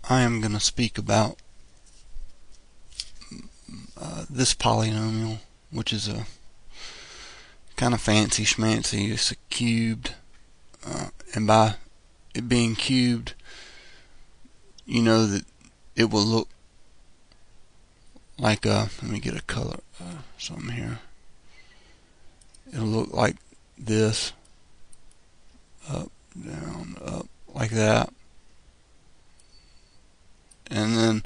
I am going to speak about this polynomial, which is a kind of fancy schmancy. It's a cubed, and by it being cubed, you know that it will look like let me get a color something here. It'll look like this, up, down, up, like that, and then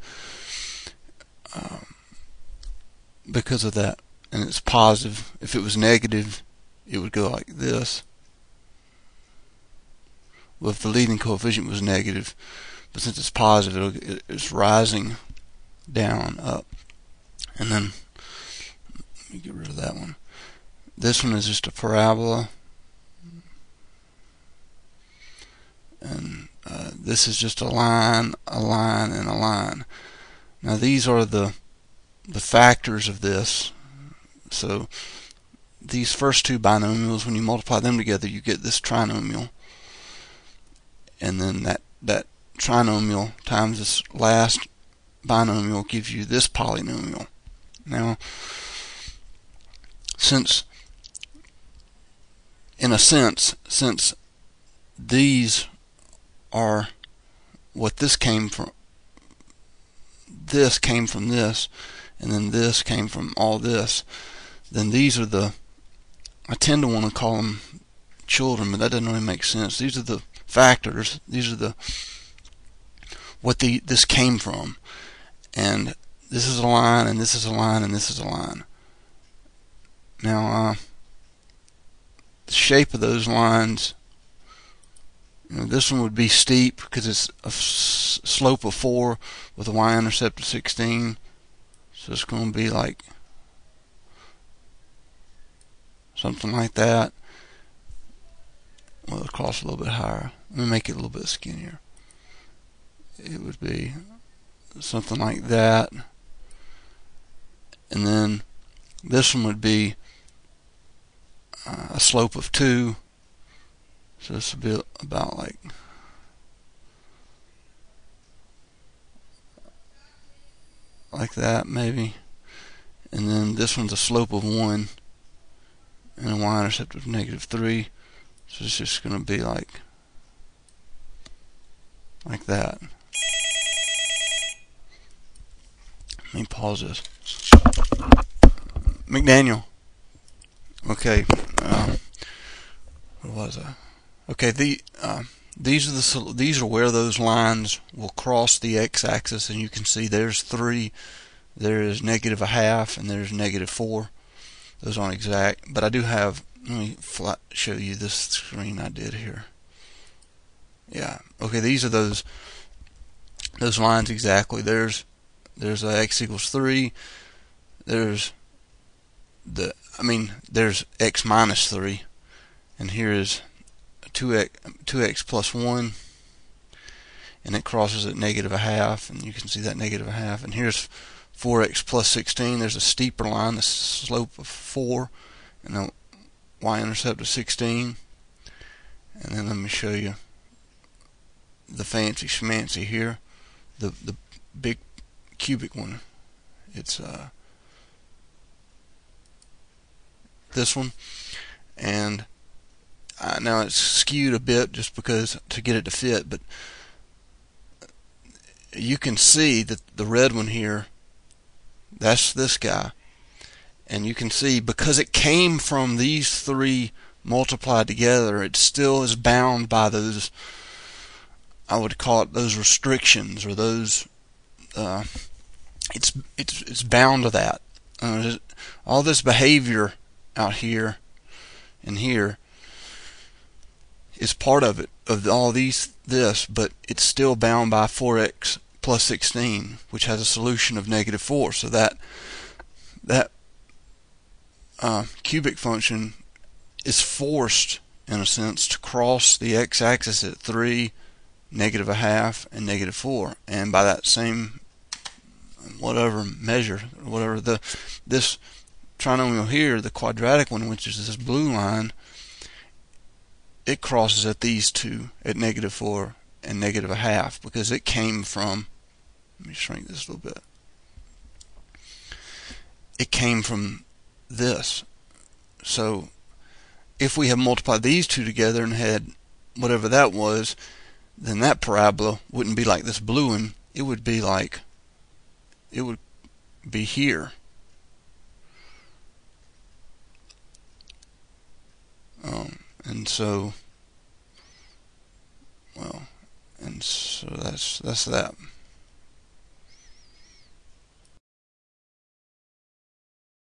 because of that, and it's positive. If it was negative, it would go like this. Well, if the leading coefficient was negative, but since it's positive, it's rising down, up, and then let me get rid of that one. This one is just a parabola, and this is just a line, and a line. Now these are the factors of this. So these first two binomials, when you multiply them together, you get this trinomial, and then that trinomial times this last binomial gives you this polynomial. Now, in a sense, since these are what this came from this, and then this came from all this, then these are the, I tend to want to call them children, but that doesn't really make sense. These are the factors. These are the what this came from, and this is a line, and this is a line, and this is a line. Now, the shape of those lines, this one would be steep because it's a slope of 4 with a y-intercept of 16. So it's going to be like something like that. Well, the cross a little bit higher. Let me make it a little bit skinnier. It would be something like that. And then this one would be a slope of 2. So this would be about like that maybe. And then this one's a slope of 1 and a y-intercept of -3. So it's just going to be like that. Let me pause this. McDaniel. Okay. What was I? Okay. These are where those lines will cross the x-axis, and you can see there's 3, there is -0.5, and there's -4. Those aren't exact, but I do have. Let me show you this screen I did here. Yeah. Okay. These are those lines exactly. There's x equals 3. There's there's x minus 3, and here is 2x plus 1, and it crosses at -0.5, and you can see that -0.5. And here's 4x plus 16. There's a steeper line, the slope of 4, and the y-intercept of 16. And then let me show you the fancy schmancy here, the big cubic one. It's this one, and now it's skewed a bit just because to get it to fit, but you can see that the red one here, that's this guy, and you can see because it came from these 3 multiplied together, it still is bound by those, I would call it those restrictions, or those it's bound to that. All this behavior out here and here is part of it, of all this, but it's still bound by 4x plus 16, which has a solution of -4. So that cubic function is forced, in a sense, to cross the x-axis at 3, -0.5, and -4, and by that same measure, this trinomial here, the quadratic one, which is this blue line, it crosses at these two at -4 and negative a half, because it came from, let me shrink this a little bit, it came from this. So if we have multiplied these two together and had whatever that was, then that parabola wouldn't be like this blue one. It would be like, it would be here. And so, well, and so that's that.